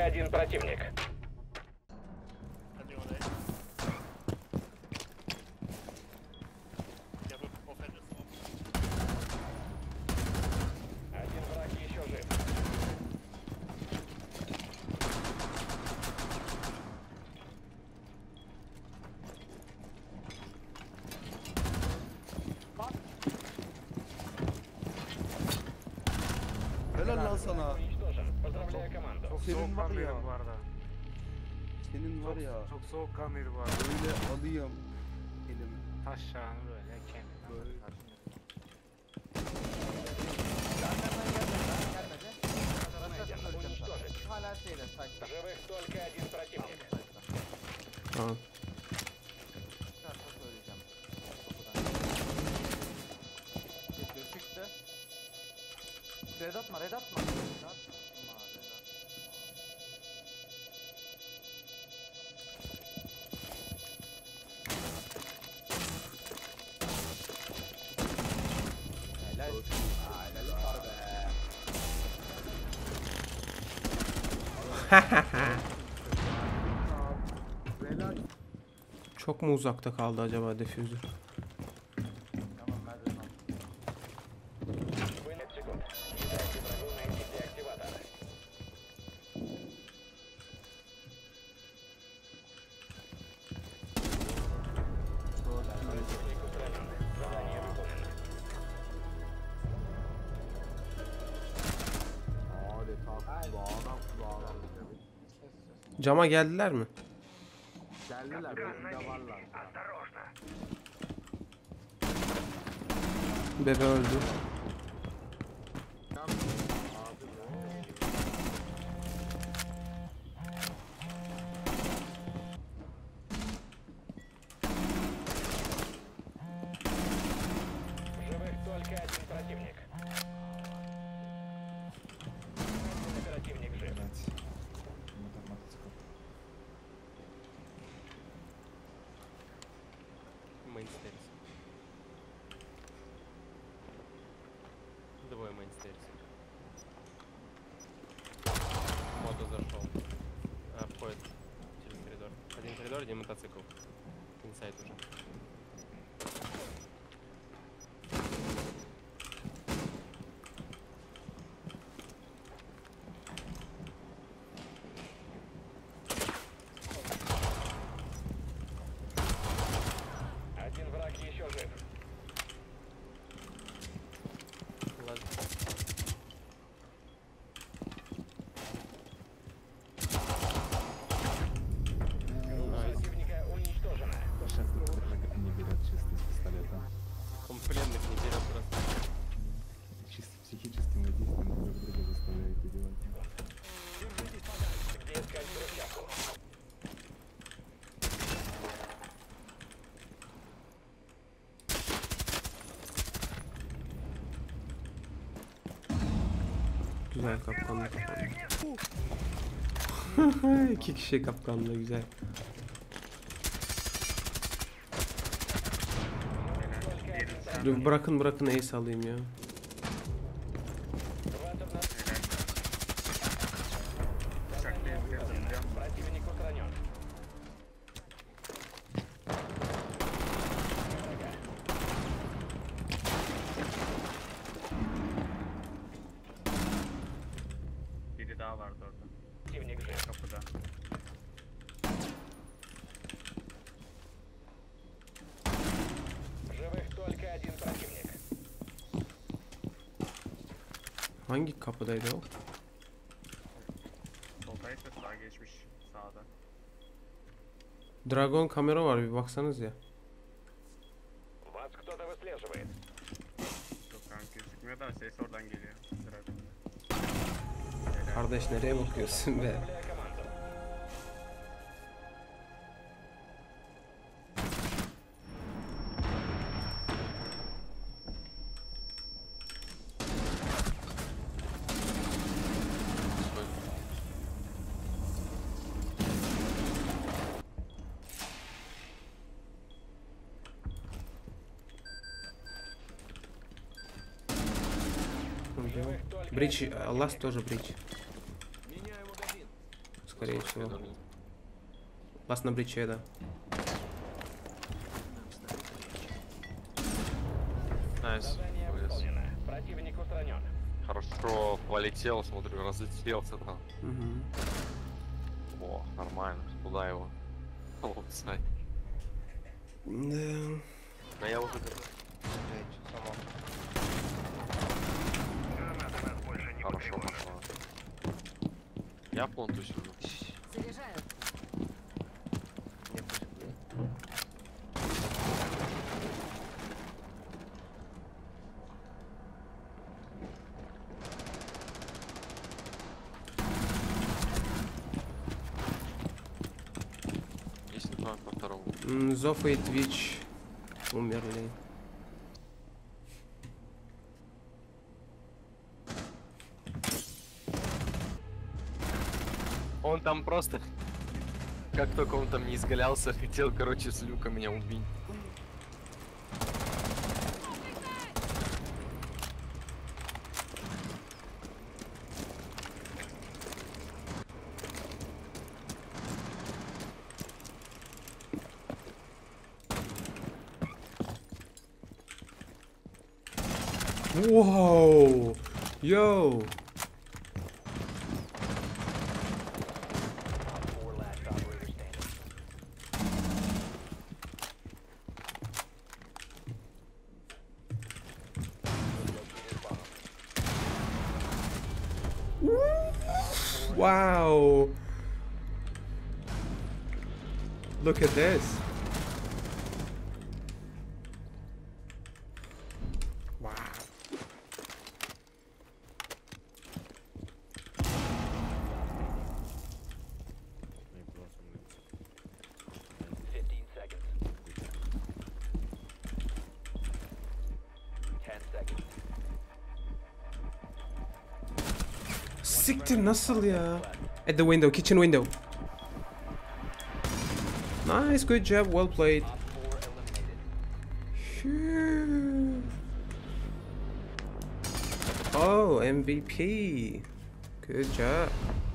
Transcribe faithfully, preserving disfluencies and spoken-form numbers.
один противник. Один враг еще жив. Helal lan sana. Уничтожен. Поздравляю команду. Çok Senin var soğukkanlıydım ya. bu arada. Senin var Çok, ya. çok soğukkanlıydı bu arada. Böyle alayım elimi. Taş yağını böyle kendi. Böyle. Уничтожить. Hala şeyle saçta. Живых только один противник. Tamam. Çıkarsa söyleyeceğim. Geçiyor çıktı. Red atma red atma. Red atma. Helal. Aa, helal var be. Çok mu uzakta kaldı acaba defüzör? Tamam ben de tamam. Вылет секунд. Не дайте врагу найти деактиватор. Противник устранен. Задание выполнено. Cama geldiler mi? Geldiler önünde varlar. Bebe öldü. Живых только один противник. Оперативник жив. Мейнстерс. Двое мейнстерс. Мото зашел. А, входит через коридор. Один коридор, один мотоцикл. Инсайд уже. Один враг еще жив. Ладно. Группа противника уничтожена. Не берет чисто из пистолета. Он пленных не берет просто. Чисто психическим воздействием друг друга заставляете делать. Держитесь подальше, где искать взрывчатку. Güzel kapkanlı kapandı. İki kişi kapkanlı güzel. Dur, bırakın bırakın ace alayım ya. Противник устранен. Biri daha vardı orada. Противник жив. Kapıda. Живых только один противник. Hangi kapıdaydı o? Soldaysa sağa geçmiş. Sağda. Dragon kamera var, bir baksanız ya. Вас кто-то выслеживает. Yok kanka gözükmüyor da ses oradan geliyor. Dragon'da. Kardeş nereye bakıyorsun be? Поздравляю команду. Бридж, ласт тоже бридж. Меняю магазин. скорее всего. Ласт на бриче, да. Найс. Задание выполнено. Противник устранен. Хорошо полетел, смотрю, разлетелся там. Мгм. О, нормально. Куда его? Лапсай. Да. Да я уже... Хорошо, хорошо. Я плонту сижу. Заряжаю. Если два по второму. М, Зофа и Твич умерли. Он там просто... Как только он там не изгалялся, хотел, короче, с люка меня убить. Whoa! Yo! Four last operator standing. Located bomb. Wow! Look at this. Wow. Fifteen seconds. Ten seconds. Siktir nasıl ya? At the window, kitchen window. Nice, good job, well played. Op four eliminated. Phew. Oh, M V P. Good job.